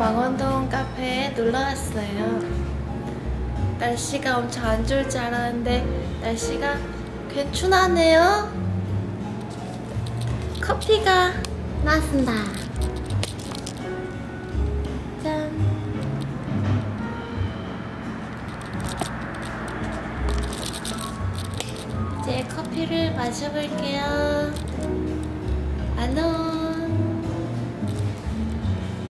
망원동 카페에 놀러 왔어요. 날씨가 엄청 안 좋을 줄 알았는데 날씨가 괜찮네요. 커피가 나왔습니다. 짠. 이제 커피를 마셔볼게요. 안녕.